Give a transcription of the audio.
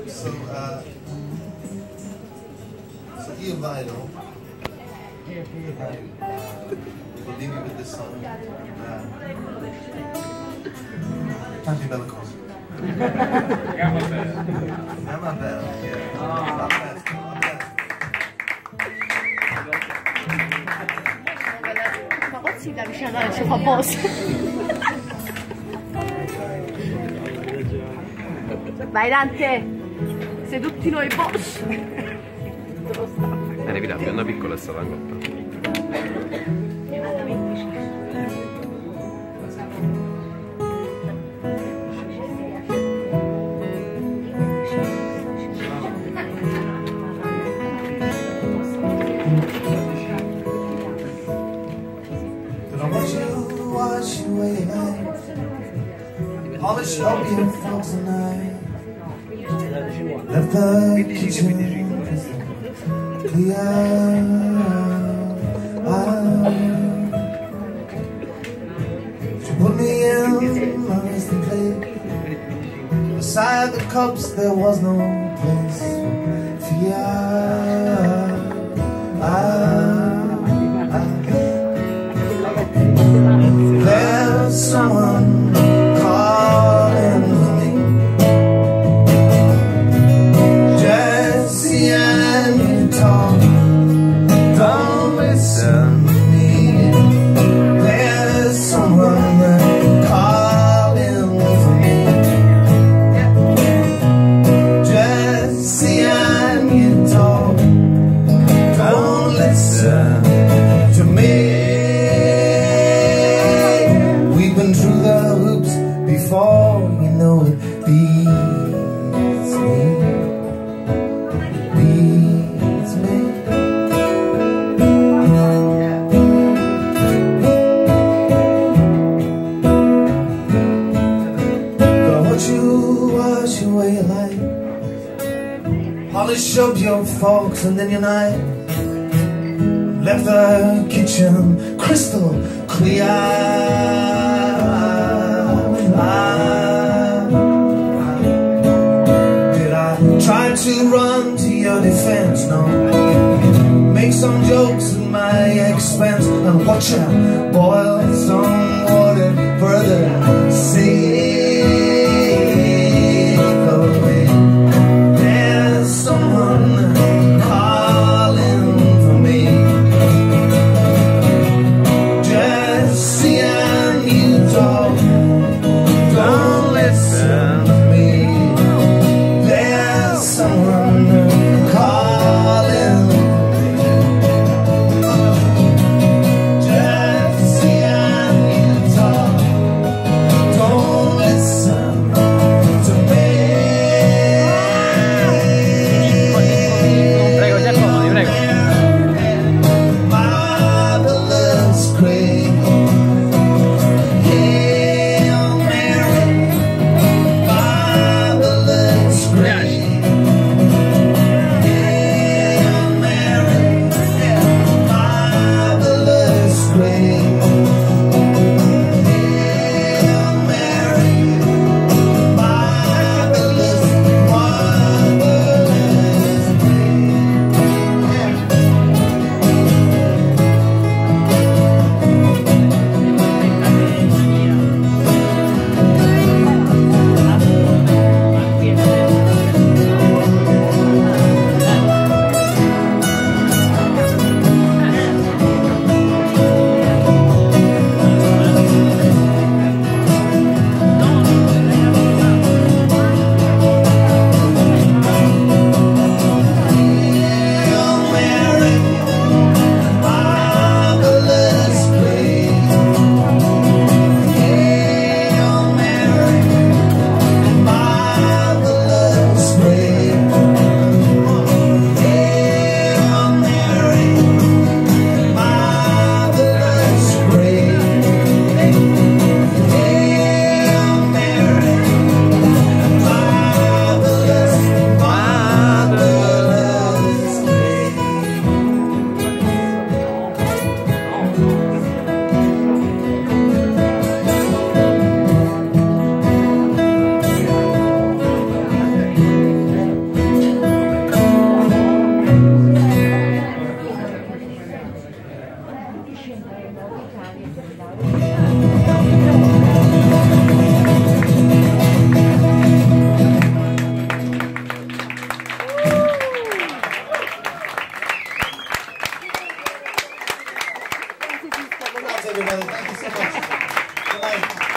So io Vilo, we'll leave you with this song. Tanti belle cose. Gamma bella. Gamma bella, yeah. Va bene, Ma così da vicino al suo famoso. Vai Dante, sei tutti noi boss. Devi dare una piccola starangotta. Wash away night, polish up your folks tonight. Left the kitchen clear. She put me in my resting plate. Beside the cups there was no place for you. There's someone calling me, Jesse, and you talk, don't listen to me. There's someone calling for me, Jesse, and you talk, don't listen to me. Before you know it, beats me, beats me. Gonna watch you wash away your light, polish up your forks and then your knife. Left the kitchen crystal clear. Did I try to run to your defense? No. Make some jokes at my expense and watch out, boil some water further. Sink away. There's someone calling for me, Jesse, and you talk. Don't listen to me. There's someone calling me, Jesse, and you everybody. Thank you so much. Good night.